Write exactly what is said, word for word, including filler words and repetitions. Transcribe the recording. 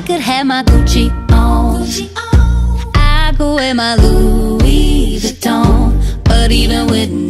could have my Gucci on, I could wear my Louis Vuitton, but even with